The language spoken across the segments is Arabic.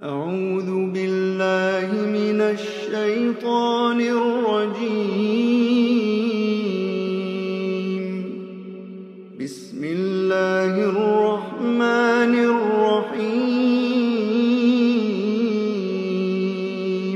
أعوذ بالله من الشيطان الرجيم. بسم الله الرحمن الرحيم.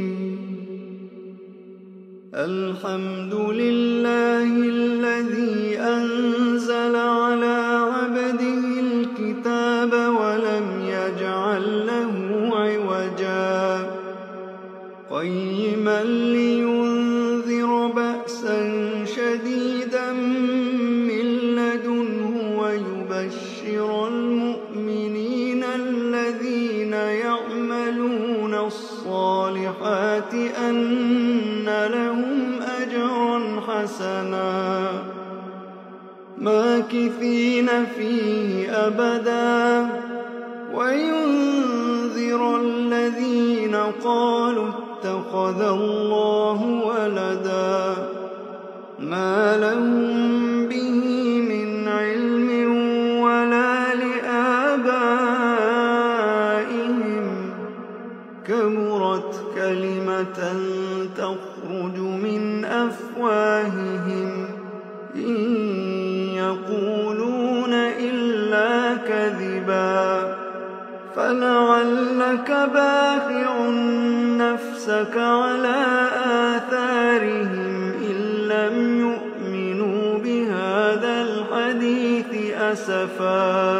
الحمد لله الذي أنزل على عبده الكتاب ولم يجعل له عوجا قيما لينذر بأسا شديدا من لدنه ويبشر المؤمنين الذين يعملون الصالحات أن لهم أجرا حسنا ماكثين فيه أبدا وينذر الذين قالوا اتخذ الله ولدا ما لهم به من علم ولا لآبائهم كبرت كلمة تخرج من أفواههم إن يقولون إلا كذبا فلعلك باخع نفسك على آثارهم إن لم يؤمنوا بهذا الحديث أسفا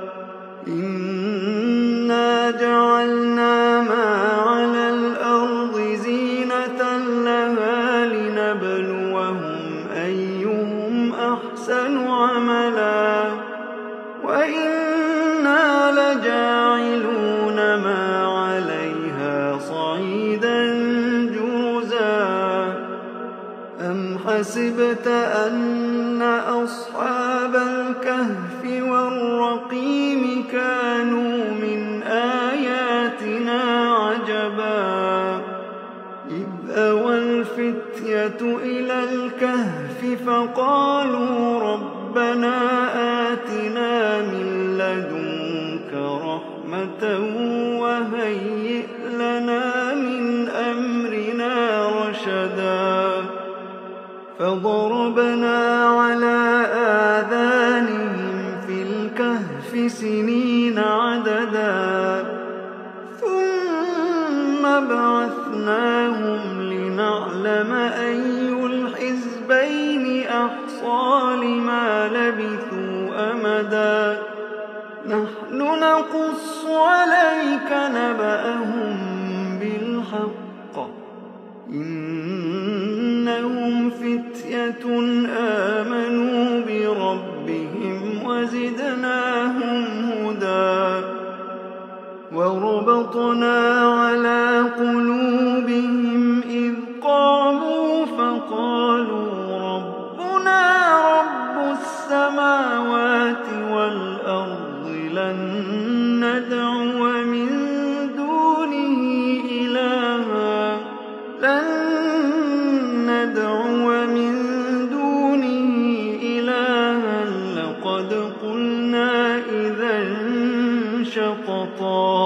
إنا جعلنا ما على الأرض زينة لها لنبلوهم أيهم أحسن عملا وإنا لجاعلون ما عليها صعيدا جرزا أم حسبت أن أصحاب الكهف والرقيم كانوا من آياتنا عجبا إذ أوى الفتية إلى الكهف فقالوا ربنا آتنا من لدنك رحمة وهيئ لنا من أمرنا رشدا فضربنا على آذانهم في الكهف سنين عددا ثم بعثناهم لنعلم أي الحزبين أحصى لما لبثوا أمدا نحن نقص عليك نبأهم بالحق إنهم فتية آمنوا بربهم وزدناهم هدى وربطنا على قلوبهم إذ قاموا فقالوا ربنا رب السماوات والأرض لن ندعو من دونه إلها لقد قلنا إذا شططا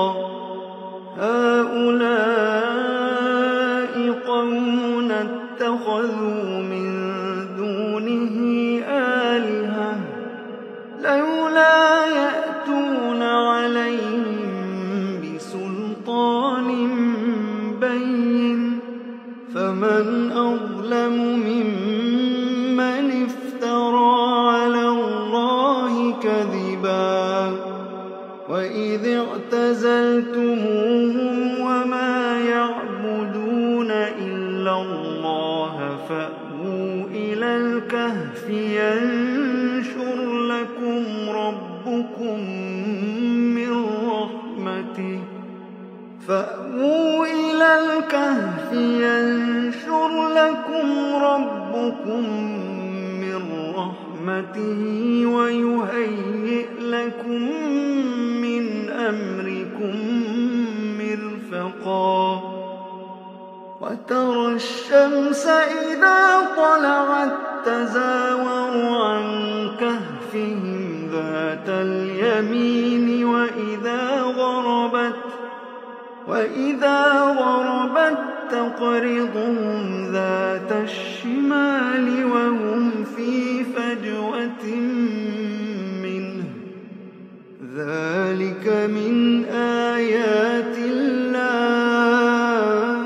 هؤلاء قومنا اتخذوا من دونه آلهة لولا يأتون عليهم بسلطان بين فمن أظلم ممن افترى على الله كذبا وإذ اعتزلتموهم وما يعبدون إلا الله فأووا إلى الكهف ينشر لكم ربكم من رحمته ويهيئ لكم من أمركم مرفقا وترى الشمس إذا طلعت تزاور عن كهفهم ذات اليمين وإذا غربت وإذا ضربت تقرضهم ذات الشمال وهم في فجوة منه ذلك من آيات الله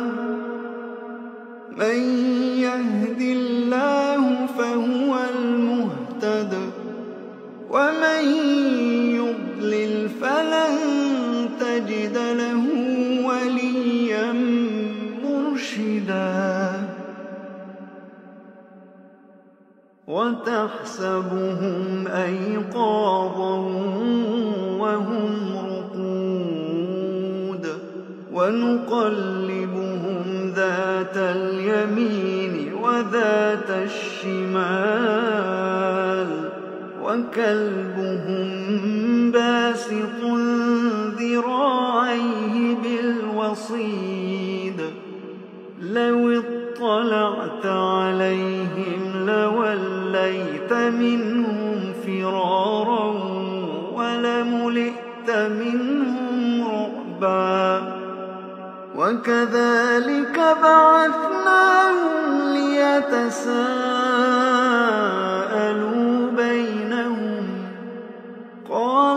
من يهد الله فهو المهتد ومن يضلل فلن تجد له وليا مرشدا وتحسبهم أيقاظا وهم رقود ونقلبهم ذات اليمين وذات الشمال وكلبهم باسط ذراعيه بالوصيد لو اطلعت عليهم لوليت منهم فرارا ولملئت منهم رعبا وكذلك بعثناهم ليتساءلوا بينهم قال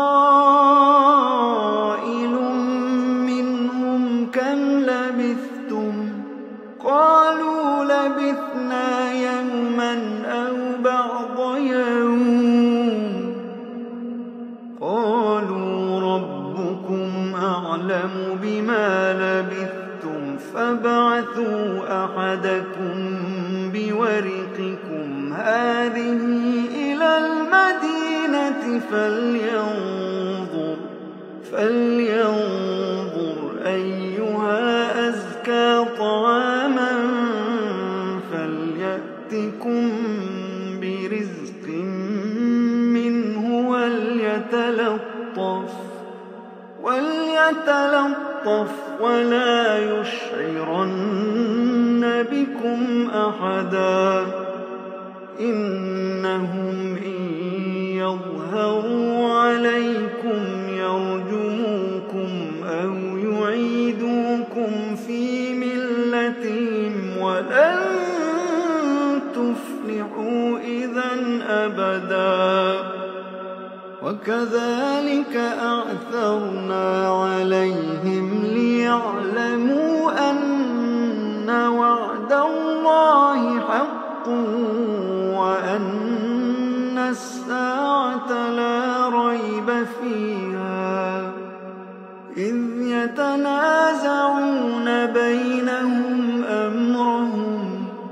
قائل منهم كم لبثتم قالوا لبثنا يوما أو بعض يوم قالوا ربكم أعلم بما لبثتم فابعثوا أحدكم بورقكم هذه إلى المدينة فلينظر أيها أزكى طعاما فليأتكم برزق منه وليتلطف ولا يشعرن بكم أحدا إنهم إن يظهروا عليكم يرجموكم أو يعيدوكم في ملتهم ولن تفلحوا إذا أبدا وكذلك أعثرنا عليهم ليعلموا أن وعد الله حق وأن الساعة لا ريب فيها إذ يتنازعون بينهم أمرهم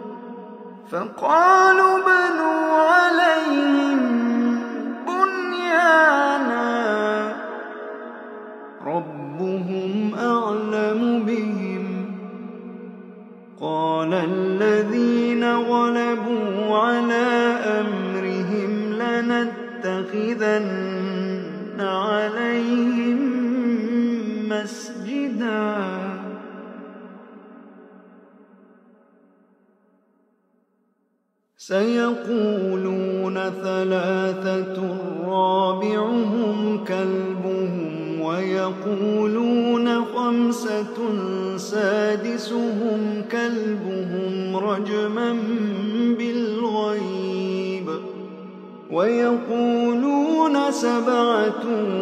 فقالوا بنوا عليهم بنيانا ربهم أعلم بهم قال الذين غلبوا على أمرهم لنتخذن عليهم مسجدا سيقولون ثلاثة رابعهم كلبهم ويقولون خمسة سادسهم كلبهم رجما بالغيب ويقولون سبعة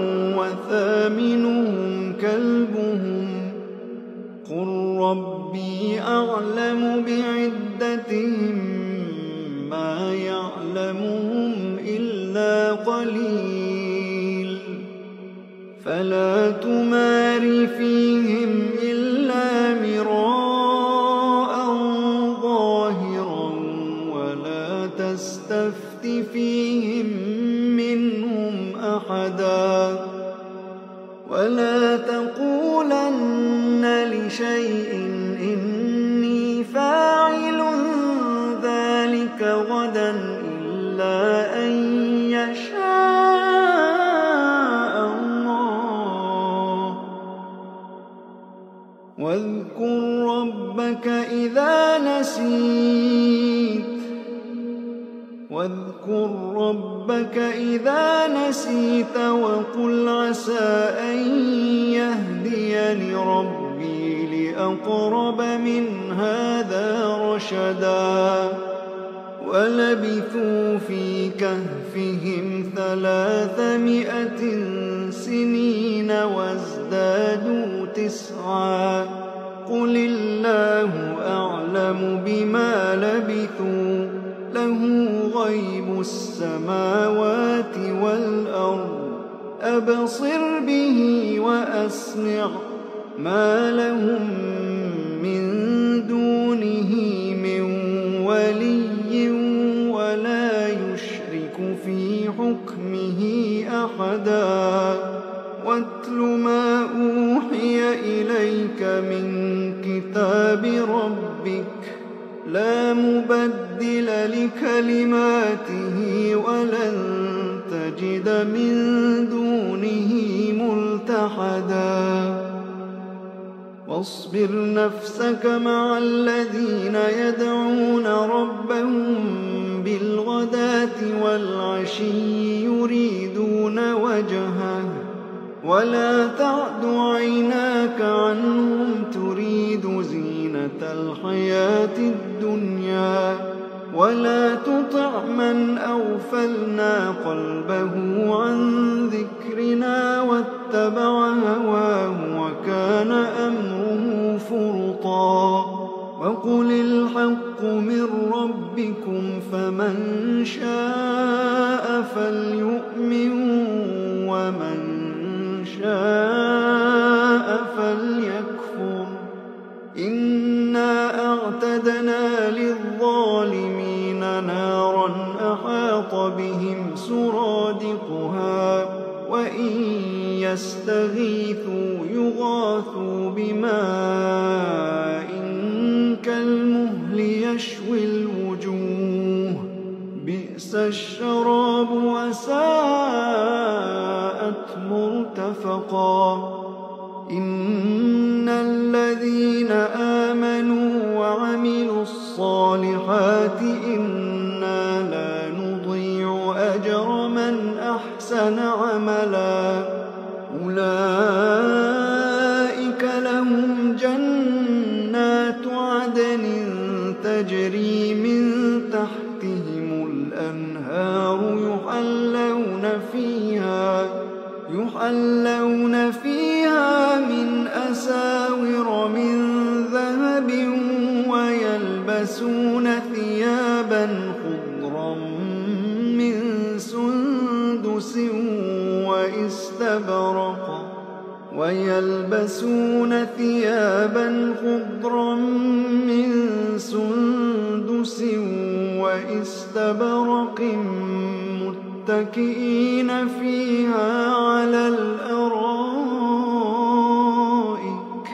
وثامنهم كلبهم قل ربي أعلم بعدتهم ما يعلمهم إلا قليل فلا تمار فيهم إلا مراء ظاهرا ولا تستفت فيهم منهم أحدا ولا تقولن لشيء إني فاعل ذلك غدا إلا أن يشاء الله واذكر ربك إذا نسيت وقل عسى أن يهديني ربي لأقرب من هذا رشدا ولبثوا في كهفهم 300 سنين وازدادوا 9 قل الله أعلم بما لبثوا له غيب السماوات والأرض أبصر به وأسمع ما لهم من دونه من ولي ولا يشرك في حكمه أحدا واتل ما أوحي إليك من كتاب ربك لا مبدل لكلماته ولن تجد من دونه ملتحدا واصبر نفسك مع الذين يدعون ربهم بالغداة والعشي يريدون وجهه ولا تعد عيناك عنهم تريد زينة الحياة الدنيا ولا تطع من أغفلنا قلبه عن ذكرنا واتبع هواه وكان أمره فرطا وقل الحق من ربكم فمن شاء فليؤمن ومن شاء فليكفر إنا أعتدنا للظالمين نارا أحاط بهم سرادقها وإن يستغيثوا يغاثوا بماء كالمهل يشوي الوجوه بئس الشراب وساءت مرتفقا إن الذين آمنوا وعملوا الصالحات إنا لا نضيع أجر من أحسن عملا أولئك لهم جنات عدن تجري من تحتهم الأنهار يحلون فيها من أساور من ذهب ويلبسون ثيابا خضرا من سندس واستبرق متكئين فيها على الأرائك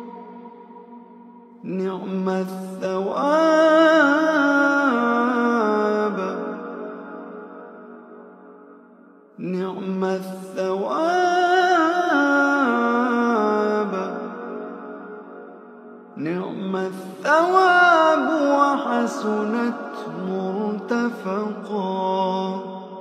نعم الثواب وحسنت مرتفقا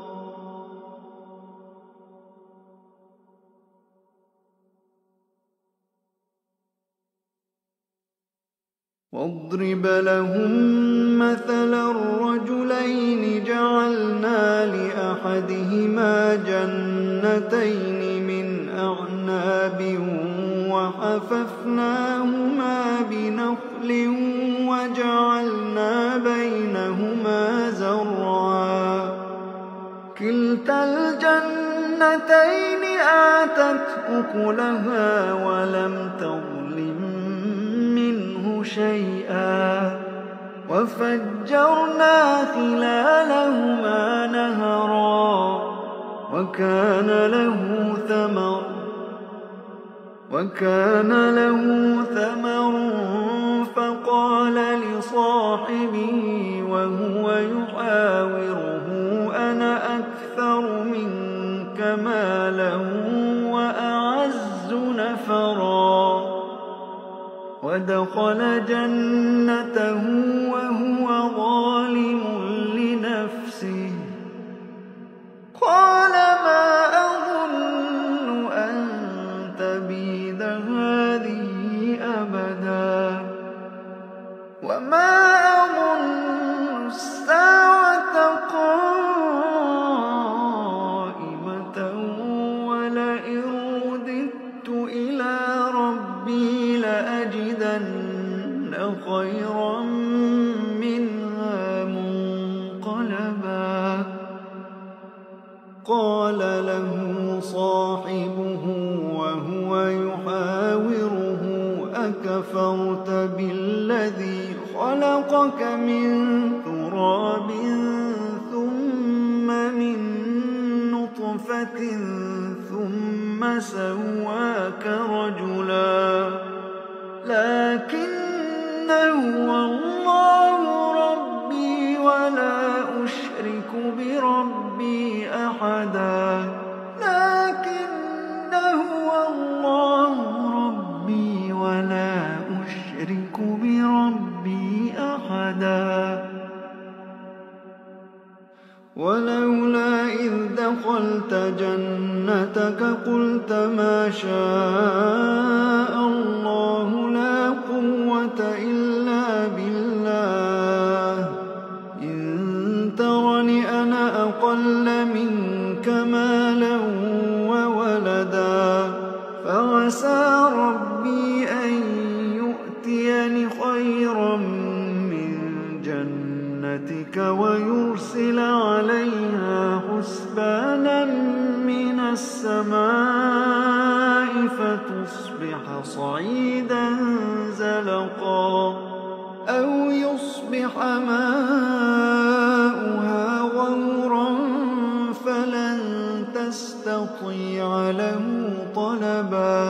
واضرب لهم مثلا الرجلين جعلنا لأحدهما جنتين من أعناب وحففناهما بنخل وجعلنا بينهما زرعا كلتا الجنتين آتت أكلها ولم تظلم منه شيئا وفجرنا خلالهما نهرا وكان له ثمر فقال لصاحبه وهو يحاوره أنا أكثر منك مالا وأعز نفرا ودخل جنته وهو ظالم لنفسه قال ما أظن أن تبيد هذه لَأَجِدَنَّ خَيْرًا مِّنْهَا مُنقَلَبًا قَالَ لَهُ صَاحِبُهُ وَهُوَ يُحَاوِرُهُ أَكَفَرْتَ بِالَّذِي خَلَقَكَ مِن تُرَابٍ ثُمَّ مِن نُّطْفَةٍ ثُمَّ سَوَّاكَ رَجُلًا لَّٰكِنَّ هُوَ اللَّهُ رَبِّي وَلَا أُشْرِكُ بِرَبِّي أَحَدًا لَّٰكِنَّ هُوَ اللَّهُ رَبِّي وَلَا أُشْرِكُ بِرَبِّي أَحَدًا وَلَوْلَا إِذْ دَخَلْتَ جَنَّتَكَ قُلْتَ مَا شَاءَ اللَّهُ لَا قُوَّةَ إِلَّا بِاللَّهِ إِن تَرَنِ أَنَا أَقَلَّ مِنكَ مَالًا وَوَلَدًا فَعَسَىٰ رَبِّي أَن يُؤْتِيَنِ خَيْرًا مِّن جَنَّتِكَ وَيُرْسِلَ عَلَيْهَا حُسْبَانًا مِّنَ السَّمَاءِ فَتُصْبِحَ صَعِيدًا زَلَقًا أَوْ يُصْبِحَ مَاؤُهَا غَوْرًا فَلَن تَسْتَطِيعَ لَهُ طَلَبًا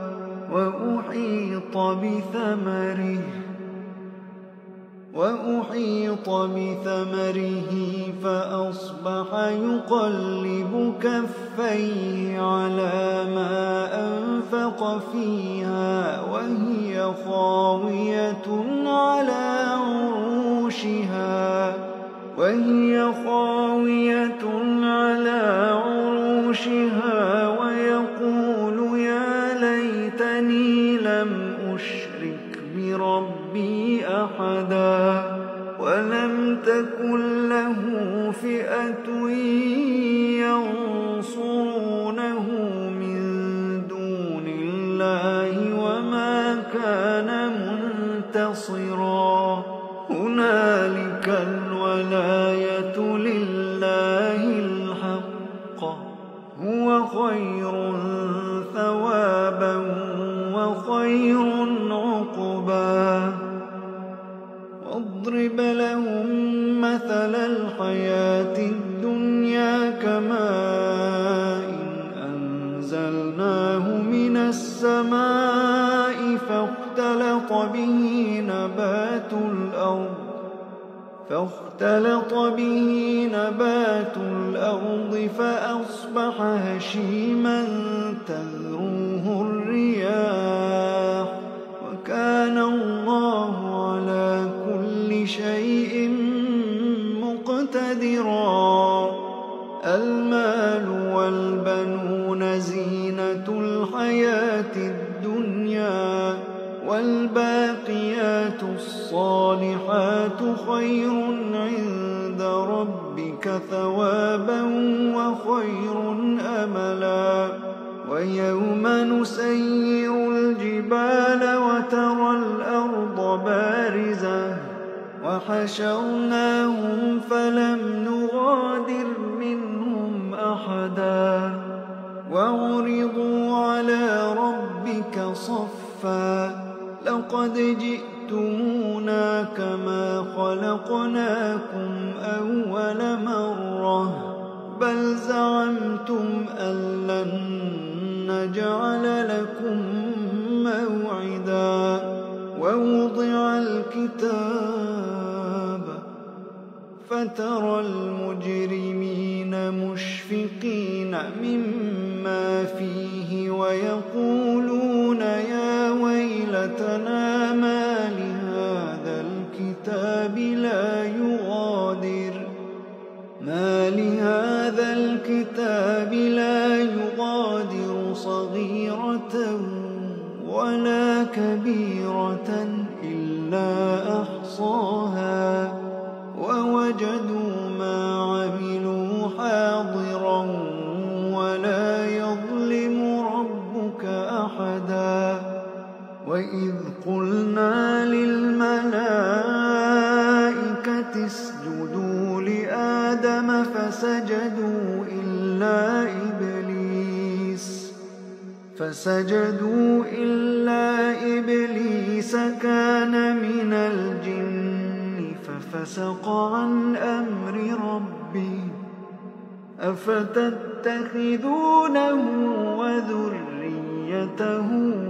وَأُحِيطَ بِثَمَرِهِ فَأَصْبَحَ يُقَلِّبُ كَفَّيْهِ عَلَىٰ مَا أَنفَقَ فِيهَا وَهِيَ خَاوِيَةٌ عَلَىٰ عُرُوشِهَا وَيَقُولُ يَا لَيْتَنِي لَمْ أُشْرِكْ بِرَبِّي أَحَدًا وَلَمْ تَكُن لَّهُ فِئَةٌ يَنصُرُونَهُ مِن دُونِ اللَّهِ وَمَا كَانَ مُنتَصِرًا هُنَالِكَ الْوَلَايَةُ لِلَّهِ الْحَقِّ هُوَ خَيْرٌ ثَوَابًا وَخَيْرٌ عُقْبًا وَاضْرِبْ لَهُم مَّثَلَ الْحَيَاةِ الدُّنْيَا كَمَاءٍ أَنزَلْنَاهُ مِنَ السَّمَاءِ فَاخْتَلَطَ بِهِ نَبَاتُ الْأَرْضِ فَأَصْبَحَ هَشِيمًا تَذْرُوهُ الرِّيَاحُ وَكَانَ اللَّهُ عَلَىٰ كُلِّ شَيْءٍ مُّقْتَدِرًا الْمَالُ وَالْبَنُونَ زِينَةُ الْحَيَاةِ الدُّنْيَا وَالْبَاقِيَاتُ الصَّالِحَاتُ خَيْرٌ عِندَ رَبِّكَ ثَوَابًا وَخَيْرٌ أَمَلًا وَيَوْمَ نُسَيِّرُ الْجِبَالَ وَتَرَى الْأَرْضَ بَارِزَةً وَحَشَرْنَاهُمْ فَلَمْ نُغَادِرْ مِنْهُمْ أَحَدًا وَعُرِضُوا عَلَىٰ رَبِّكَ صَفًّا لَّقَدْ جِئْتُمُونَا كَمَا خَلَقْنَاكُمْ أَوَّلَ مَرَّةٍ بَلْ زَعَمْتُمْ أَن لَّن نَّجْعَلَ لَكُم مَّوْعِدًا وَوُضِعَ الْكِتَابُ فَتَرَى الْمُجْرِمِينَ مُشْفِقِينَ مِمَّا فِيهِ وَيَقُولُونَ يَا وَيْلَتَنَا مَالِ هَٰذَا الْكِتَابِ لَا يُغَادِرُ صَغِيرَةً وَلَا كَبِيرَةً إِلَّا أَحْصَاهَا وَوَجَدُوا مَا عَمِلُوا حَاضِرًا وَلَا يَظْلِمُ رَبُّكَ أَحَدًا وإذ قلنا للملائكة اسجدوا لآدم فسجدوا إلا إبليس كان من الجن ففسق عن أمر ربه أفتتخذونه وذريته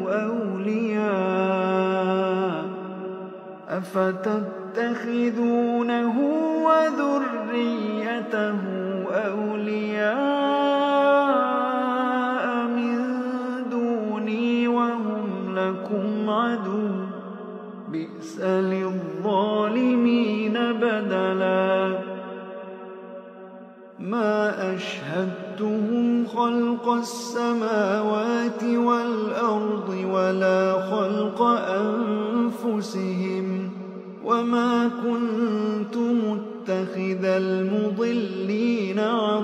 أولياء من دوني وهم لكم عدو بئس للظالمين بدلا ما أشهدتهم خلق السماوات والأرض ولا خلق أنفسهم وما كنت متخذ المضلين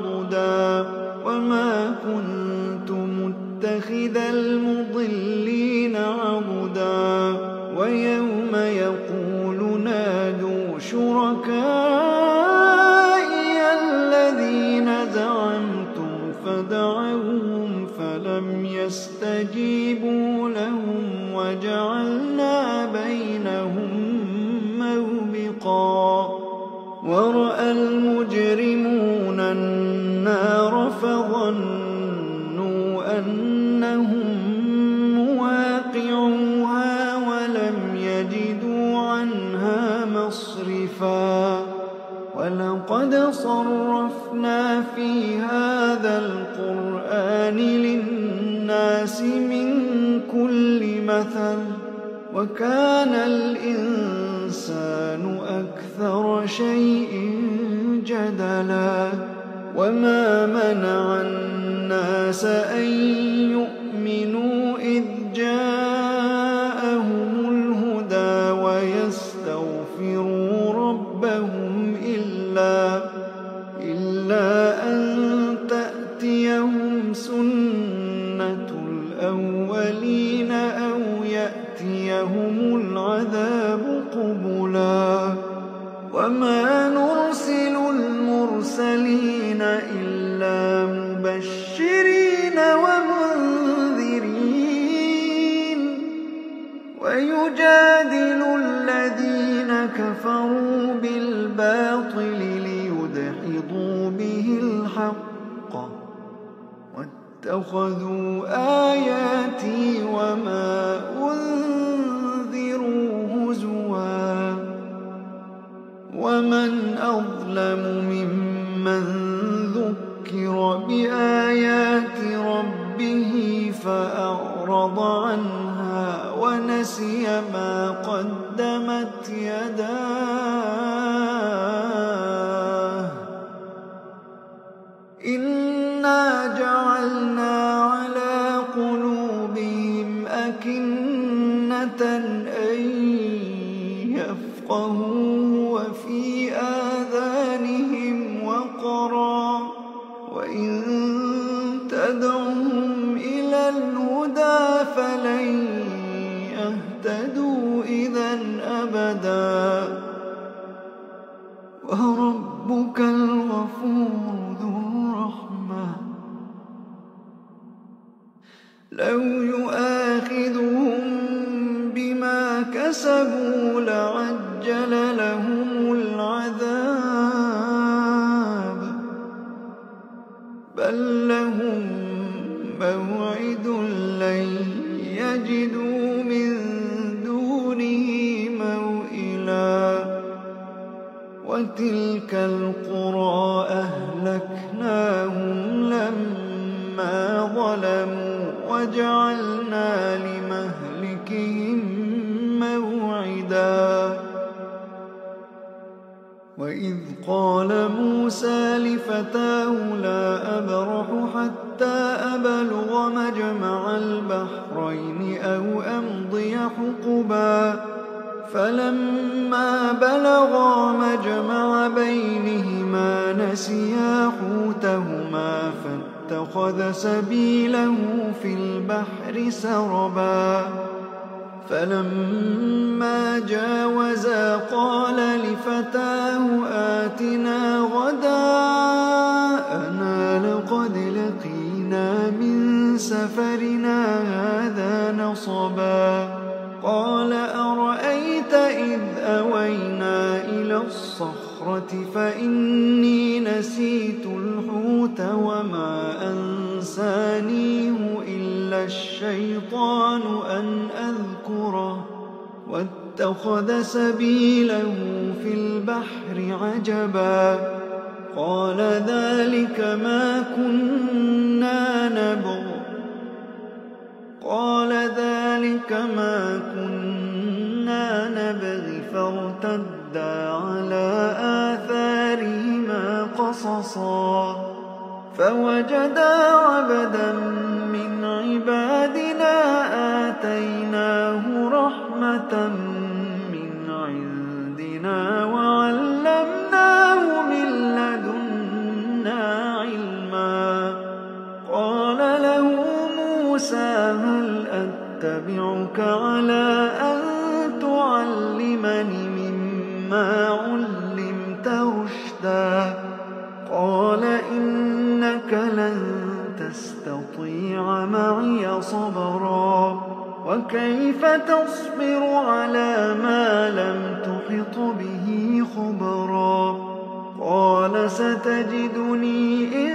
عضدا ويوم يقول نادوا شركائي الذين زعمتم فدعوهم فلم يستجيبوا لهم وجعلنا بينهم موبقا ورأى المجرمون النار فظنوا أنهم مواقعوها ولم يجدوا عنها مصرفا ولقد صرفنا في هذا القرآن للناس من كل مثل وكان الإنسان أكثر شيء جدلا وما منع الناس أن يؤمنوا إذ جاءهم الهدى ويستغفروا ربهم إلا أن تأتيهم سنة الأولين أو يأتيهم العذاب قبلا وما نرسل المرسلين إلا مبشرين ومنذرين ويجادل الذين كفروا بالباطل ليدحضوا به الحق واتخذوا آياتي وما أنذروا هزوا ومن أظلم ممن ذكر بآيات ربه فأعرض عنها ونسي ما قدمت يداه إنا جعلنا على قلوبهم أكنة أن يفقهوا وفي آذانهم وقرا وإن تدعهم إلى الهدى فلن يهتدوا إذا أبدا وربك الغفور ذو الرحمة لو يؤاخذهم بما كسبوا لعجل لهم العذاب بل لهم موعد لن يجدوا من دونه موئلا وتلك القرى أهلكناهم لما ظلموا وجعلنا لمهلكهم موعدا وإذ قال موسى لفتاه لا أبرح حتى أبلغ مجمع البحرين أو أمضي حقبا فلما بلغا مجمع بينهما نسيا حوتهما فاتخذ سبيله في البحر سربا فلما جاوزا قال لفتاه آتنا غداءنا لقد لقينا من سفرنا هذا نصبا قال أرأيت إذ أوينا إلى الصخرة فإني نسيت الحوت وما أنسانيه إلا الشيطان أن أذكره واتخذ سبيله في البحر عجبا قال ذلك ما كنا نبغ فارتدا على آثارهما قصصا فوجدا عبدا من عبادنا آتيناه رحمة من عندنا وعلمناه من لدنا علما قال له موسى هل أتبعك على أن تعلمني مما علمت رشدا قال إنك لن تستطيع معي صبرا وكيف تصبر على ما لم تحط به خبرا قال ستجدني إن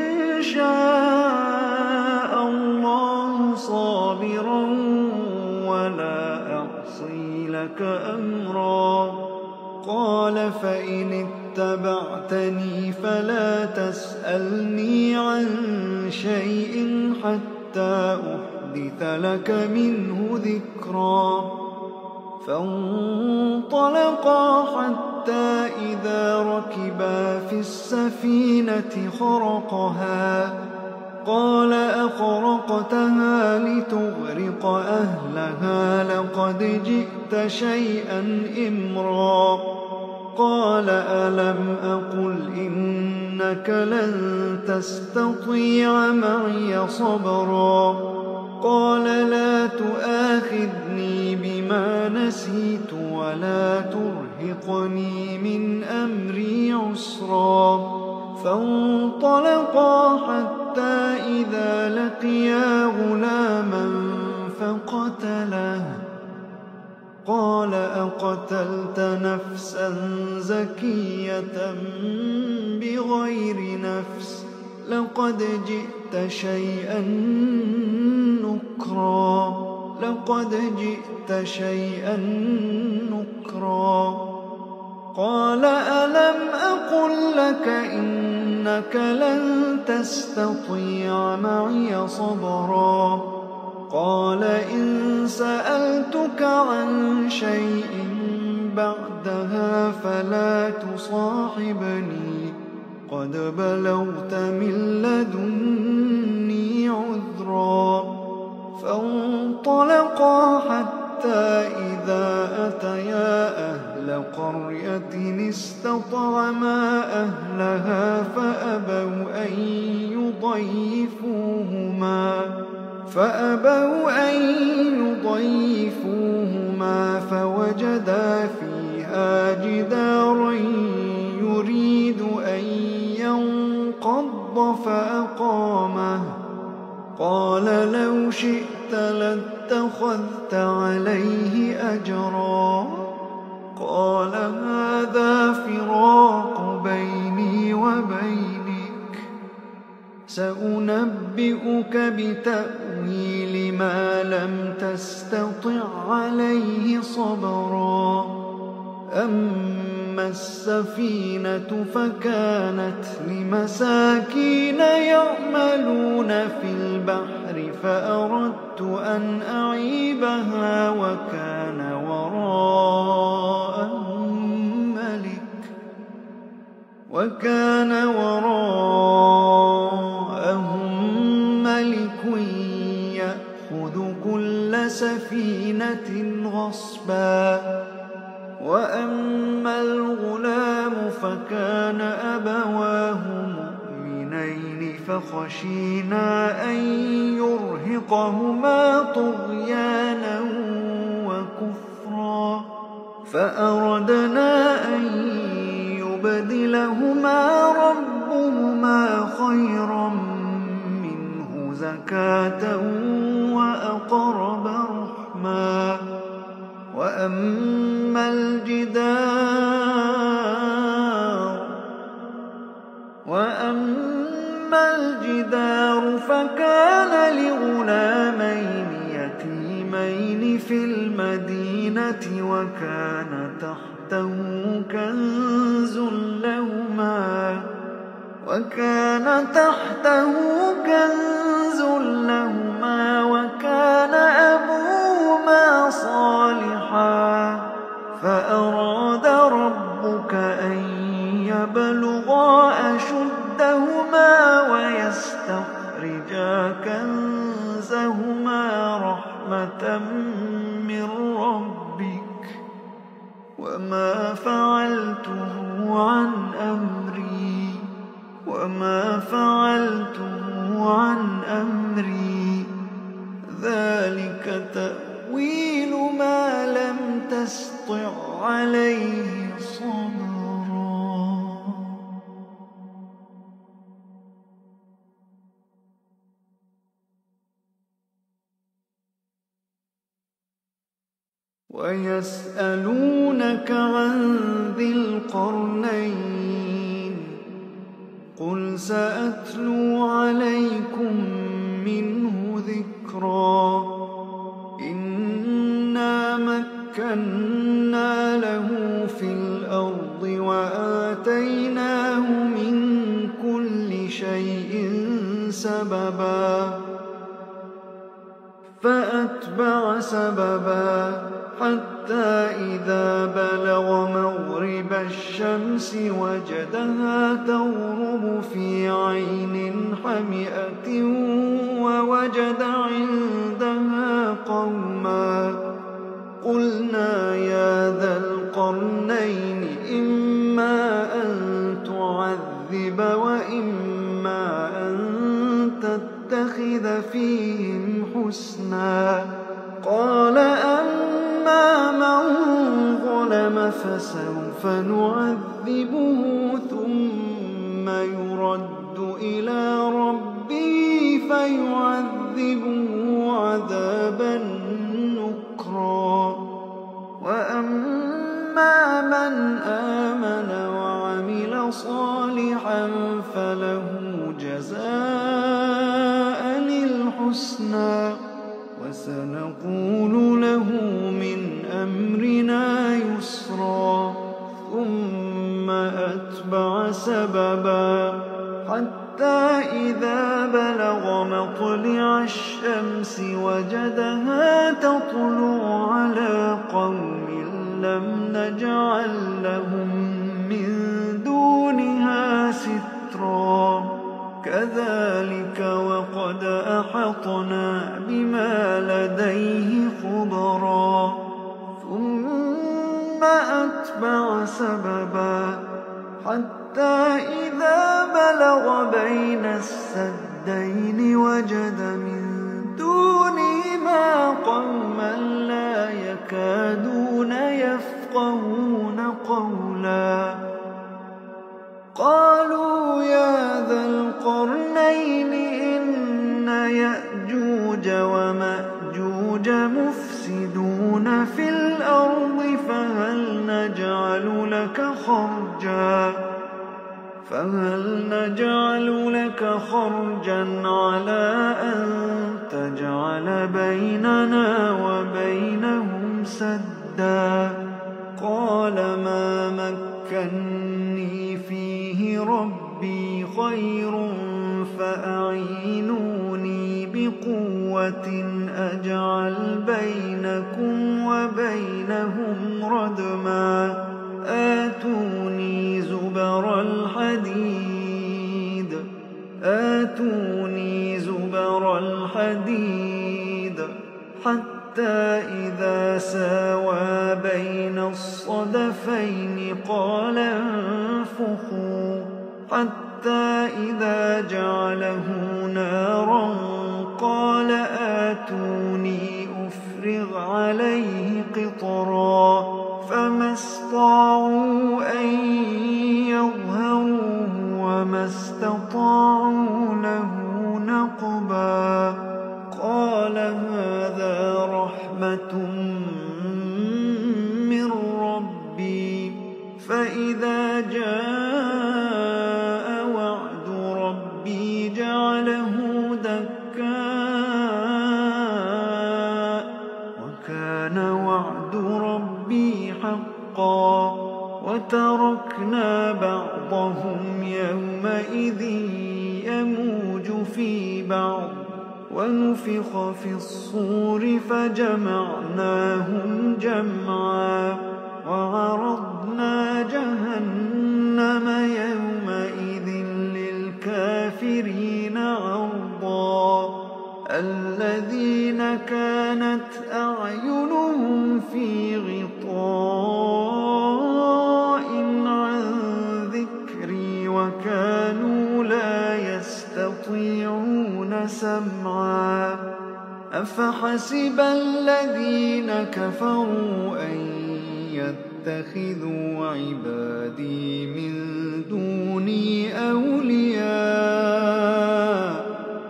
شاء الله صابرا ولا أعصي لك أمرا قال فإن اتبعتني فلا تسألني عن شيء حتى أحدث لك منه ذكرا فانطلقا حتى إذا ركبا في السفينة خرقها قال أخرقتها لتغرق أهلها لقد جئت شيئا إمرا قال ألم أقل إنك لن تستطيع معي صبرا قال لا تؤاخذني بما نسيت ولا ترهقني من أمري عسرا فانطلقا حتى إذا لقيا غلاما فقتله قال أقتلت نفسا زكية بغير نفس لقد جئت شيئا نكرا قال ألم أقل لك إنك لن تستطيع معي صبرا قال إن سألتك عن شيء بعدها فلا تصاحبني قد بلغت من لدني عذرا فانطلقا حتى إذا أتيا أهل قرية استطعما أهلها فأبوا أن يضيفوهما فوجدا فيها جدارا يريد أن ينقض فأقامه قال لو شئت لاتخذت عليه أجرا قال هذا فراق بيني وبينك سأنبئك بتأويل ما لم تستطع عليه صبرا أما السفينة فكانت لمساكين يعملون في البحر فأردت أن أعيبها وكان وراءهم ملك يأخذ كل سفينة غصبا وأما الغلام فكان أبواه مؤمنين فخشينا أن يرهقهما طغيانا وكفرا فأردنا أن يبدلهما ربهما خيرا منه زكاة وأقرب رحما. وأما الجدار فكان لغلامين يتيمين في المدينة وكان تحته كنز لهما وكان أبوهما صالحا فأراد ربك أن يبلغا أشدهما ويستخرجا كنزهما رحمة من ربك وما فعلته عن أمري ذلك تأويل ما لم تسطع عليه صبرا. ويسألونك عن ذي القرنين قل سأتلو عليكم منه ذكرا. إنا مكنا له في الأرض وآتيناه من كل شيء سببا فأتبع سببا حتى إذا بلغ مغرب الشمس وجدها تغرب في عين حمئة ووجد عندها قوما قلنا يا ذا القرنين إما أن تعذب وإما أن تتخذ فيهم حسنا. قال أما من ظلم فسوف نعذبه ثم يرد إلى ربه فيعذبه عذابا نكرا. وأما من آمن وعمل صالحا فله جزاء الحسنى وسنقول له من أمرنا يسرا. ثم أتبع سببا حتى إذا بلغ مطلع الشمس وجدها تطلع على قوم لم نجعل لهم من دونها سترا. كذلك وقد أحطنا بما لديه خبرا. ثم أتبع سببا حتى إذا بلغ بين السدين وجد من دونهما قوما لا يكادون يفقهون قولا. قالوا يا ذا القرنين إن يأجوج ومأجوج مفسدون في الأرض فهل نجعل لك خرجا على أن تجعل بيننا وبينهم سدا. قال ما مكني فيه ربي خير فأعينوني بقوة أجعل بينكم وبينهم ردما. آتوني زبر الحديد حتى إذا ساوى بين الصدفين قال انفخوا حتى إذا جعله نارا قال آتوني أفرغ عليه قطرا. فما اسطاعوا أن يظهروه وما استطاعوا له نقبا قال هذا رحمة من ربي فإذا جاء وعد ربي جعله دكاء وكان وعد ربي حقا وتركنا بعضهم يومئذ يموج في بعض ونفخ في الصور فجمعناهم جمعا وعرضنا جهنم يومئذ للكافرين عرضا الذين كانت أعينهم في غطاء عن ذكري وكانوا لا يستطيعون سمعا أفحسب الذين كفروا أن يتخذوا عبادي من دوني أولياء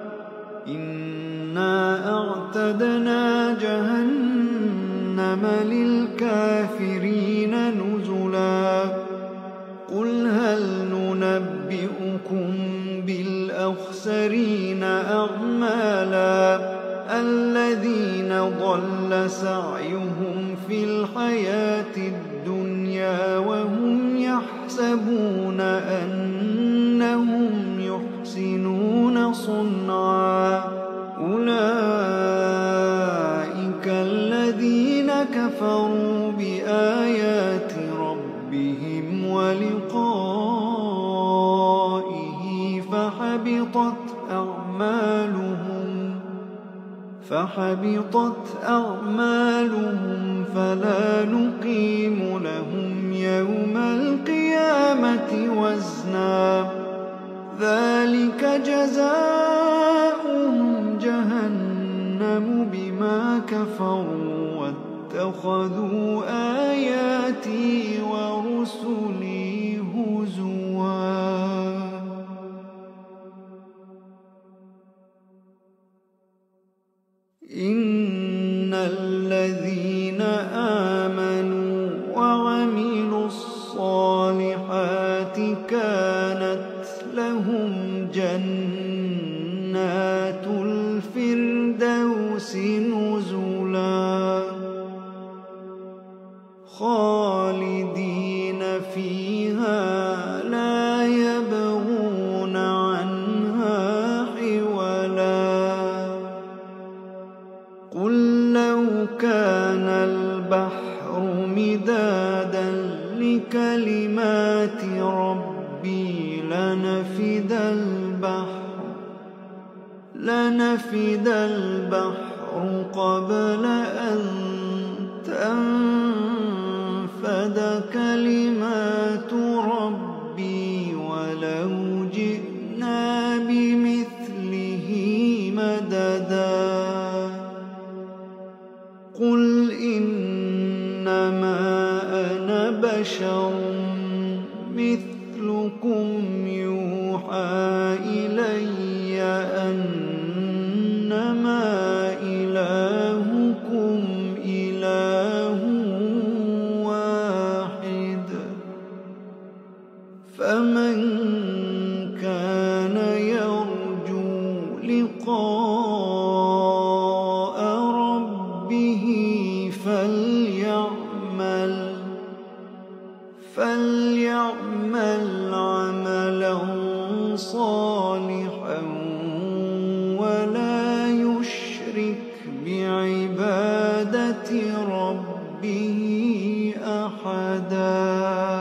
إنا أعتدنا جهنم للكافرين نزلا قل هل ننبئكم بالأخسرين أعمالا الذين ضل سعيهم في الحياة الدنيا وهم يحسبون أنهم يحسنون صنعا أولئك الذين كفروا بآيات ربهم ولقائه فحبطت أعمالهم فلا نقيم لهم يوم القيامة وزنا ذلك جزاؤهم جهنم بما كفروا واتخذوا آياتي ورسلي هزوا إن الذين آمنوا وعملوا الصالحات كانت لهم جنات الفردوس نزلا خالدين فيها لا يبغون عنها حولا قل لو كان البحر مدادا لكلمات ربي لنفد البحر قبل أن تنفد كلمات ربي ولو جئنا بمثله مددا قل إنما أنا بشر مثلكم يوحى إلي أنما إلهكم إله واحد فمن كان يرجو لقاء ربه فليعمل عملا صالحا ولا يشرك بعبادة ربه أحدا.